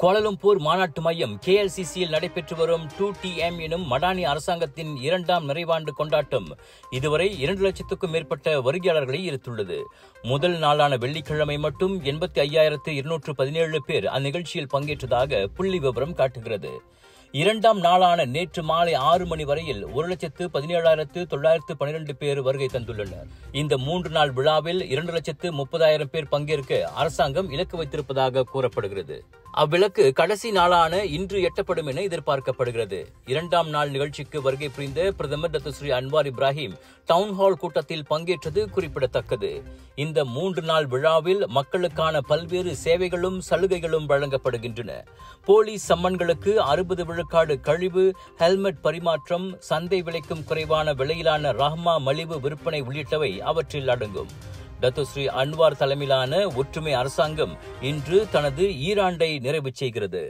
Kuala Lumpur மாநாட்டு மையம் KLCCயில் நடைபெற்று வரும் 2TM எனும் மடானி அரசாங்கத்தின் 2ஆம் நிறைவாண்டு கொண்டாட்டம் இதுவரை 2 லட்சத்துக்கும் மேற்பட்ட வருகையாளர்களை ஈர்த்துள்ளது. முதல் நாளான வெள்ளிக்கிழமை மட்டும் 85,217 பேர் அந்நிகழ்ச்சியில் பங்கேற்றதாக புள்ளி விவரம் காட்டுகிறது. 2ஆம் நாளான நேற்று மாலை 6 மணி வரையில் 1,17,912 பேர் வருகை தந்துள்ளனர். இந்த 3 நாள் விழாவில் 2,30,000 பேர் பங்கேற்க அரசாங்கம் இலக்கு வைத்திருப்பதாக கூறப்படுகிறது. அவ்விலக்கு கடைசி நாளான இன்று எட்டப்படும் என எதிர்பார்க்கப்படுகிறது. 2ஆம் நாள் நிகழ்ச்சிக்கு வருகை புரிந்த பிரதமர் டத்துஸ்ரீ அன்வார் இப்ராஹிம் டவுன்ஹால் கூட்டத்தில் பங்கேற்றது குறிப்பிடத்தக்கது. இந்த 3 நாள் விழாவில் மக்களுக்கான பல்வேறு சேவைகளும் சலுகைகளும் வழங்கப்படுகின்றன. போலீஸ் சம்மன்களுக்கு 60 விழுக்காடு கழிவு, ஹெல்மெட் பரிமாற்றம், சந்தை விலைக்கும் குறைவான விலையிலான ரஹ்மா மலிவு விற்பனை உள்ளிட்டவை அவற்றில் அடங்கும். டத்துஸ்ரீ அன்வார் தலைமையிலான ஒற்றுமை அரசாங்கம் இன்று தனது ஈராண்டை நிறைவு செய்கிறது.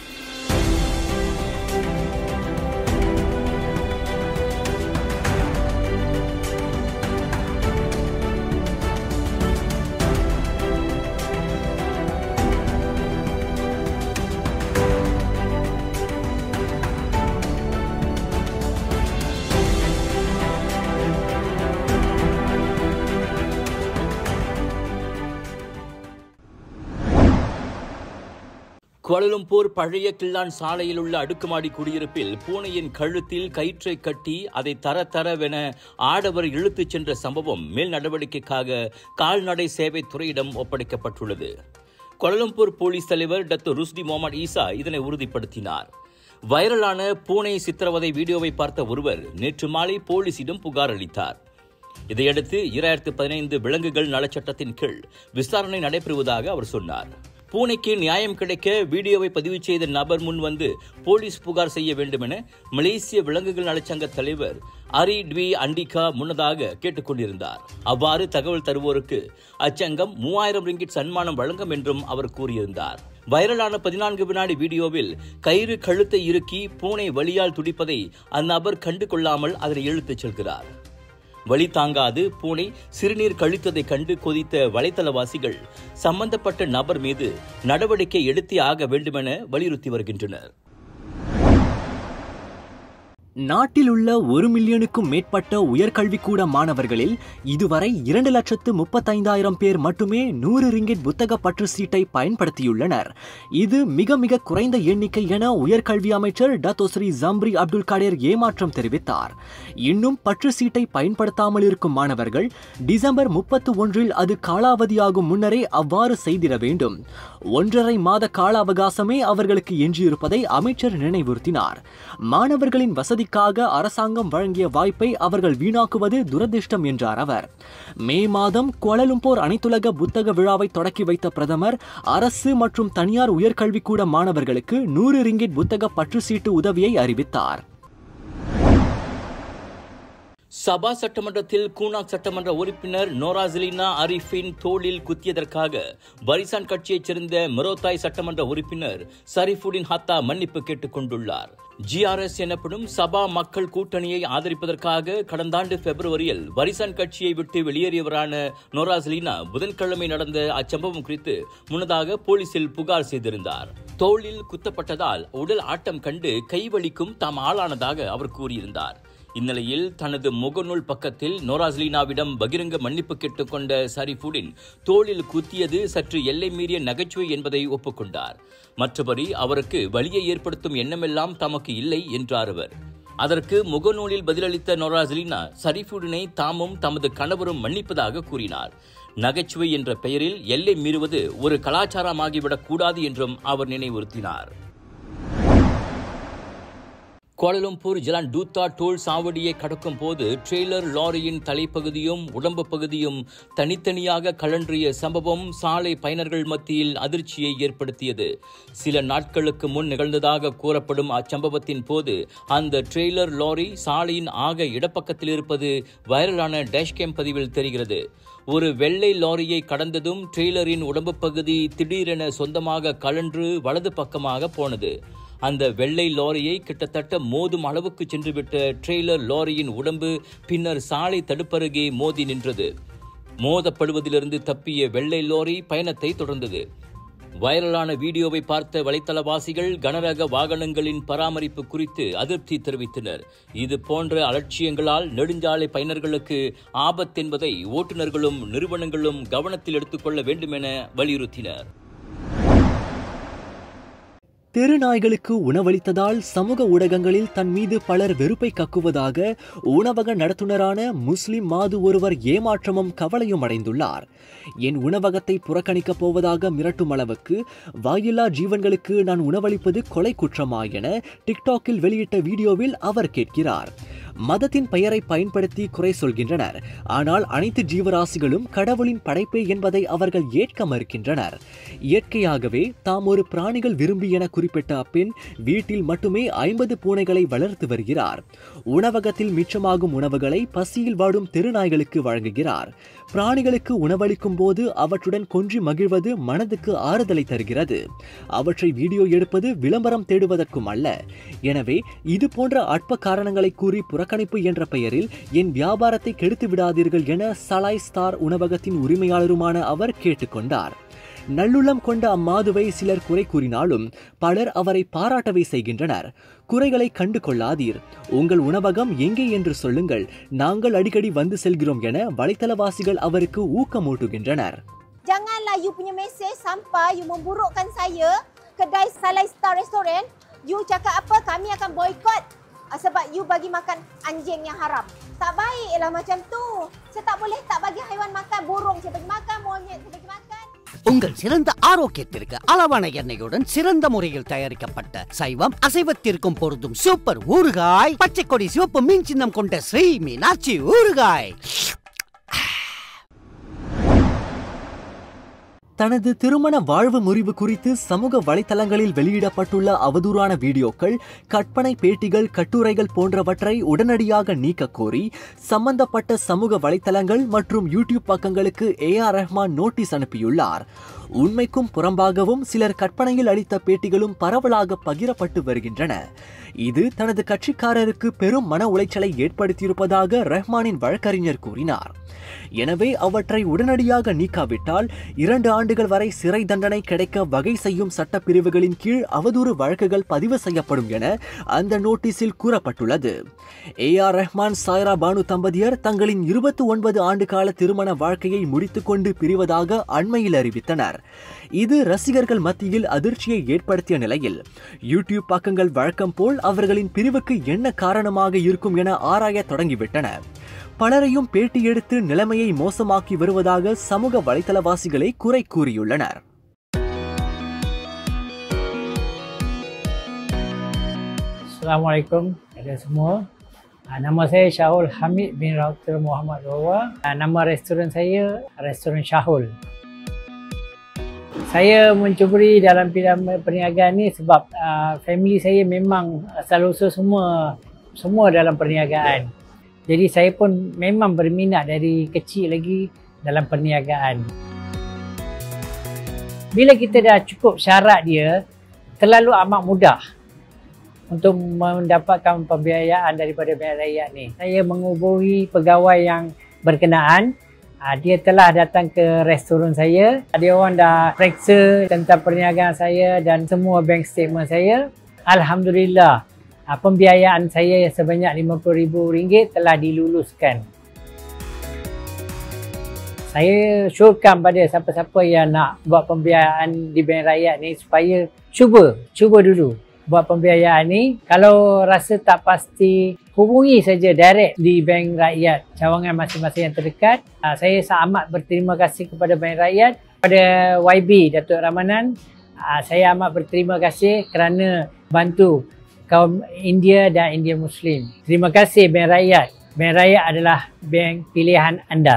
கோலாலம்பூர் பழைய கில்லான் சாலையில் உள்ள அடுக்குமாடி குடியிருப்பில் பூனையின் கழுத்தில் கயிற்றை கட்டி அதை தரவென ஆடவர் இழுத்துச் சென்ற சம்பவம் மேல் நடவடிக்கைக்காக கால்நடை சேவைத்துறையிடம் ஒப்படைக்கப்பட்டுள்ளது. கோலாலம்பூர் போலீஸ் தலைவர் டத்து ருஸ்டி முகமது ஈசா இதனை உறுதிப்படுத்தினார். வைரலான பூனை சித்திரவதை வீடியோவை பார்த்த ஒருவர் நேற்று மாலை போலீசிடம் புகார் அளித்தார். இதையடுத்து 2015 விலங்குகள் நலச்சட்டத்தின் கீழ் விசாரணை நடைபெறுவதாக அவர் சொன்னார். பூனைக்கு நியாயம் கிடைக்க வீடியோவை பதிவு செய்த நபர் முன் வந்து போலீஸ் புகார் செய்ய வேண்டும் என மலேசிய விலங்குகள் நலச்சங்க தலைவர் அரி ட்வி அண்டிகா முன்னதாக கேட்டுக்கொண்டிருந்தார். அவ்வாறு தகவல் தருவோருக்கு அச்சங்கம் 3000 ரிங்கிட் சன்மானம் வழங்கும் என்றும் அவர் கூறியிருந்தார். வைரலான 14 வினாடி வீடியோவில் கயிறு கழுத்தை இறுக்கி பூனை வலியால் துடிப்பதை அந்நபர் கண்டு கொள்ளாமல் அதனை இழுத்துச் செல்கிறார். வலி தாங்காது பூனை சிறுநீர் கழித்ததை கண்டு கொதித்த வலைத்தளவாசிகள் சம்பந்தப்பட்ட நபர் மீது நடவடிக்கை எடுத்தே ஆக வேண்டுமென வலியுறுத்தி வருகின்றனர். நாட்டில் உள்ள 1 மில்லியனுக்கும் மேற்பட்ட உயர்கல்விக்கூட மாணவர்களில் இதுவரை 2,35,000 பேர் மட்டுமே 100 ரிங்கிட் புத்தக பற்று சீட்டை பயன்படுத்தியுள்ளனர். இது மிக மிக குறைந்த எண்ணிக்கை என உயர்கல்வி அமைச்சர் டத்தோஸ்ரீ ஜம்ரி அப்துல் காடேர் ஏமாற்றம் தெரிவித்தார். இன்னும் பற்று சீட்டை பயன்படுத்தாமல் இருக்கும் மாணவர்கள் டிசம்பர் 31 அது காலாவதியாகும் முன்னரே அவ்வாறு செய்திட வேண்டும். 1.5 மாத கால அவகாசமே அவர்களுக்கு எஞ்சியிருப்பதை அமைச்சர் நினைவுறுத்தினார். மாணவர்களின் வசதி அரசாங்கம் வழங்கிய வாய்ப்பை அவர்கள் வீணாக்குவது துரதிர்ஷ்டம் என்றார் அவர். மே மாதம் கோலாலம்பூர் அனைத்துலக புத்தக விழாவை தொடக்கி வைத்த பிரதமர் அரசு மற்றும் தனியார் உயர்கல்விக்கூட மாணவர்களுக்கு 100 ரிங்கிட் புத்தக பற்று சீட்டு உதவியை அறிவித்தார். சபா சட்டமன்றத்தில் கூனாக் சட்டமன்ற உறுப்பினர் நோராஸ்லினா அரிஃபின் தோளில் குத்தியதற்காக பரிசான் கட்சியைச் சேர்ந்த மரோத்தாய் சட்டமன்ற உறுப்பினர் சரிஃபுடின் ஹத்தா மன்னிப்பு கேட்டுக் கொண்டுள்ளார். GRS எனப்படும் சபா மக்கள் கூட்டணியை ஆதரிப்பதற்காக கடந்த ஆண்டு பிப்ரவரியில் பரிசான் கட்சியை விட்டு வெளியேறியவரான நோராஸ்லினா புதன்கிழமை நடந்த அச்சம்பவம் குறித்து முன்னதாக போலீசில் புகார் செய்திருந்தார். தோளில் குத்தப்பட்டதால் உடல் ஆட்டம் கண்டு கைவலிக்கும் தாம் ஆளானதாக அவர் கூறியிருந்தார். இந்நிலையில் தனது முகநூல் பக்கத்தில் நோராஸ்லினாவிடம் பகிரங்க மன்னிப்பு கேட்டுக்கொண்ட சரிஃபுடின் தோளில் குத்தியது சற்று எல்லை மீறிய நகைச்சுவை என்பதை ஒப்புக்கொண்டார். மற்றபடி அவருக்கு வலியை ஏற்படுத்தும் எண்ணமெல்லாம் தமக்கு இல்லை என்றார் அவர். அதற்கு முகநூலில் பதிலளித்த நோராஸ்லினா சரிஃபுடினை தாமும் தமது கணவரும் மன்னிப்பதாக கூறினார். நகைச்சுவை என்ற பெயரில் எல்லை மீறுவது ஒரு கலாச்சாரமாகிவிடக் கூடாது என்றும் அவர் நினைவுறுத்தினார். கோலாலம்பூர் ஜலான் டூத்தா டோல் சாவடியை கடக்கும் போது ட்ரெய்லர் லாரியின் தலைப்பகுதியும் உடம்பு பகுதியும் தனித்தனியாக கழன்றிய சம்பவம் சாலை பயனர்கள் மத்தியில் அதிர்ச்சியை ஏற்படுத்தியது. சில நாட்களுக்கு முன் நிகழ்ந்ததாக கூறப்படும் அச்சம்பவத்தின் போது அந்த ட்ரெய்லர் லாரி சாலையின் ஆக இடப்பக்கத்தில் இருப்பது வைரலான டேஷ்கேம் பதிவில் தெரிகிறது. ஒரு வெள்ளை லாரியை கடந்ததும் ட்ரெய்லரின் உடம்பு பகுதி திடீரென சொந்தமாக கழன்று வலது பக்கமாக போனது. அந்த வெள்ளை லாரியை கிட்டத்தட்ட மோதும் அளவுக்கு சென்றுவிட்ட ட்ரெய்லர் லாரியின் உடம்பு பின்னர் சாலை தடுப்பருகே மோதி நின்றது. மோதப்படுவதிலிருந்து தப்பிய வெள்ளை லாரி பயணத்தை தொடர்ந்தது. வைரலான வீடியோவை பார்த்த வலைத்தளவாசிகள் கனரக வாகனங்களின் பராமரிப்பு குறித்து அதிருப்தி தெரிவித்தனர். இது போன்ற அலட்சியங்களால் நெடுஞ்சாலை பயனர்களுக்கு ஆபத்தென்பதை ஓட்டுநர்களும் நிறுவனங்களும் கவனத்தில் எடுத்துக்கொள்ள வேண்டும் என வலியுறுத்தினர். தெருநாய்களுக்கு உணவளித்ததால் சமூக ஊடகங்களில் தன் மீது பலர் வெறுப்பை கக்குவதாக உணவக நடத்துனரான முஸ்லிம் மாது ஒருவர் ஏமாற்றமும் கவலையும் அடைந்துள்ளார். என் உணவகத்தை புறக்கணிக்கப் போவதாக மிரட்டும் அளவுக்கு வாயில்லா ஜீவன்களுக்கு நான் உணவளிப்பது கொலை குற்றமா என டிக்டாக்கில் வெளியிட்ட வீடியோவில் அவர் கேட்கிறார். மதத்தின் பெயரை பயன்படுத்தி குறை சொல்கின்றனர். ஆனால் அனைத்து ஜீவராசிகளும் கடவுளின் படைப்பே என்பதை அவர்கள் ஏற்க மறுக்கின்றனர். இயற்கையாகவே தாம் ஒரு பிராணிகள் விரும்பி என குறிப்பிட்ட அப்பெண் வீட்டில் மட்டுமே 50 பூனைகளை வளர்த்து வருகிறார். உணவகத்தில் மிச்சமாகும் உணவுகளை பசியில் வாடும் தெருநாய்களுக்கு வழங்குகிறார். பிராணிகளுக்கு உணவளிக்கும் போது அவற்றுடன் கொஞ்சி மகிழ்வது மனதுக்கு ஆறுதலை தருகிறது. அவற்றை வீடியோ எடுப்பது விளம்பரம் தேடுவதற்கும் அல்ல. எனவே இது போன்ற அற்ப காரணங்களை கூறி புறக்கணிப்பு என்ற பெயரில் என் வியாபாரத்தை கெடுத்து விடாதீர்கள் என சலாய் ஸ்டார் உணவகத்தின் உரிமையாளருமான அவர் கேட்டுக்கொண்டார். நல்லுள்ளம் கொண்ட அம்மாதுவை சிலர் குறை கூறினாலும் பலர் அவரை பாராட்டவே செய்கின்றனர். குறைகளை கண்டு கொள்ளாதீர், உங்கள் உணவகம் எங்கே என்று சொல்லுங்கள், நாங்கள் அடிக்கடி வந்து செல்கிறோம் என வலைத்தளவாசிகள் அவருக்கு ஊக்கமூட்டுகின்றனர். Janganlah you punya mesej sampai you memburukkan saya, kedai Salai Star Restaurant. You cakap apa, kami akan boykot sebab you bagi makan anjing yang haram. Tak baiklah macam tu. Saya tak boleh tak bagi haiwan makan, burung saya bagi makan, monyet saya bagi makan. உங்கள் சிறந்த ஆரோக்கியத்திற்கு அளவான எண்ணெயுடன் சிறந்த முறையில் தயாரிக்கப்பட்ட சைவம் அசைவத்திற்கும் பொருந்தும் super ஊறுகாய், பச்சை கொடி சிவப்பு மீன் சின்னம் கொண்ட ஸ்ரீ மீனாட்சி ஊறுகாய். தனது திருமண வாழ்வு முறிவு குறித்து சமூக வலைத்தளங்களில் வெளியிடப்பட்டுள்ள அவதூறான வீடியோக்கள், கற்பனை பேட்டிகள், கட்டுரைகள் போன்றவற்றை உடனடியாக நீக்க கோரி சம்பந்தப்பட்ட சமூக வலைத்தளங்கள் மற்றும் யூடியூப் பக்கங்களுக்கு AR ரஹ்மான் நோட்டீஸ் அனுப்பியுள்ளார். உண்மைக்கும் புறம்பாகவும் சிலர் கற்பனையில் அளித்த பேட்டிகளும் பரவலாக பகிரப்பட்டு வருகின்றன. இது தனது கட்சிக்காரருக்கு பெரும் மன உளைச்சலை ஏற்படுத்தியிருப்பதாக ரஹ்மானின் வழக்கறிஞர் கூறினார். எனவே அவற்றை உடனடியாக நீக்காவிட்டால் 2 ஆண்டுகள் வரை சிறை தண்டனை கிடைக்க வகை செய்யும் சட்டப்பிரிவுகளின் கீழ் அவதூறு வழக்குகள் பதிவு செய்யப்படும் என அந்த நோட்டீஸில் கூறப்பட்டுள்ளது. AR ரஹ்மான் சாய்ரா பானு தம்பதியர் தங்களின் 29 ஆண்டு கால திருமண வாழ்க்கையை முடித்துக்கொண்டு பிரிவதாக அண்மையில் அறிவித்தனர். இது ரசிகர்கள் மத்தியில் அதிர்ச்சியை ஏற்படுத்திய நிலையில் யூடியூப் பக்கங்கள் வழக்கம் போல் அவர்களின் பிரிவுக்கு என்ன காரணமாக இருக்கும் என ஆராய தொடங்கிவிட்டன. பலரையும் பேட்டி எடுத்து நிலைமையை மோசமாக்கி வருவதாக சமூக வலைத்தளவாசிகளை குறை கூறியுள்ளனர். Assalamualaikum kepada semua. Nama saya Syahul Hamid bin Dr. Muhammad Rawa. Nama restoran saya Restoran Syahul. Saya mencuburi dalam bidang perniagaan ni sebab family saya memang asal usul semua dalam perniagaan. Jadi saya pun memang berminat dari kecil lagi dalam perniagaan. Bila kita dah cukup syarat dia, terlalu amat mudah untuk mendapatkan pembiayaan daripada bank rakyat ni. Saya menghubungi pegawai yang berkenaan. Dia telah datang ke restoran saya. Dia orang dah periksa tentang perniagaan saya dan semua bank statement saya. Alhamdulillah, pembiayaan saya sebanyak RM50,000 telah diluluskan. Saya syorkan pada siapa-siapa yang nak buat pembiayaan di bank rakyat ni supaya cuba dulu buat pembiayaan ni. Kalau rasa tak pasti, hubungi saja direct di bank rakyat cawangan masing-masing yang terdekat. Saya amat berterima kasih kepada bank rakyat, kepada YB Datuk Ramanan. Saya amat berterima kasih kerana bantu kaum India dan India Muslim. Terima kasih bank rakyat. Bank rakyat adalah bank pilihan anda.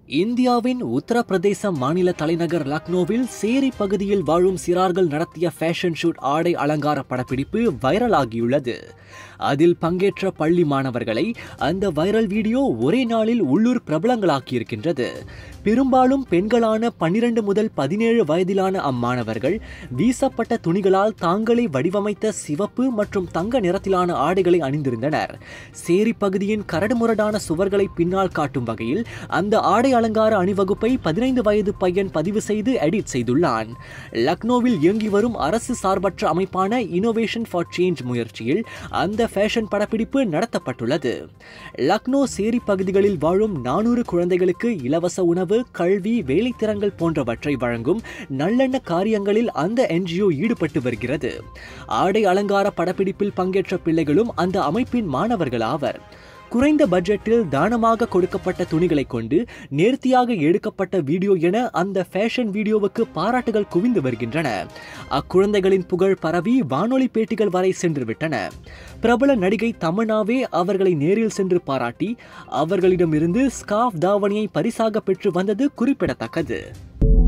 இந்தியாவின் உத்தரப்பிரதேச மாநில தலைநகர் லக்னோவில் சேரி பகுதியில் வாழும் சிறார்கள் நடத்திய fashion shoot ஆடை அலங்கார படப்பிடிப்பு வைரலாகியுள்ளது. அதில் பங்கேற்ற பள்ளி மாணவர்களை அந்த வைரல் வீடியோ ஒரே நாளில் உள்ளூர் பிரபலங்களாக்கியிருக்கின்றது. பெரும்பாலும் பெண்களான 12 முதல் 17 வயதிலான அம்மாணவர்கள் வீசப்பட்ட துணிகளால் தாங்களே வடிவமைத்த சிவப்பு மற்றும் தங்க நிறத்திலான ஆடைகளை அணிந்திருந்தனர். சேரி பகுதியின் கரடுமுரடான சுவர்களை பின்னால் காட்டும் வகையில் அந்த ஆடை அலங்கார அணிவகுப்பை 15 வயது பையன் பதிவு செய்து எடிட் செய்துள்ளான். லக்னோவில் இயங்கி வரும் அரசு சார்பற்ற அமைப்பான இனோவேஷன் ஃபார் சேஞ்ச் முயற்சியில் அந்த ஃபேஷன் படப்பிடிப்பு நடத்தப்பட்டுள்ளது. லக்னோ சேரி பகுதிகளில் வாழும் 400 குழந்தைகளுக்கு இலவச உணவு, கல்வி, வேலைத்திறன்கள் போன்றவற்றை வழங்கும் நல்லெண்ண காரியங்களில் அந்த NGO ஈடுபட்டு வருகிறது. ஆடை அலங்கார படப்பிடிப்பில் பங்கேற்ற பிள்ளைகளும் அந்த அமைப்பின் மாணவர்கள் ஆவர். குறைந்த பட்ஜெட்டில் தானமாக கொடுக்கப்பட்ட துணிகளை கொண்டு நேர்த்தியாக எடுக்கப்பட்ட வீடியோ என அந்த ஃபேஷன் வீடியோவுக்கு பாராட்டுகள் குவிந்து வருகின்றன. அக்குழந்தைகளின் புகழ் பரவி வானொலி பேட்டிகள் வரை சென்றுவிட்டன. பிரபல நடிகை தமன்னாவே அவர்களை நேரில் சென்று பாராட்டி அவர்களிடமிருந்து ஸ்கார்ஃப் தாவணியை பரிசாக பெற்று வந்தது குறிப்பிடத்தக்கது.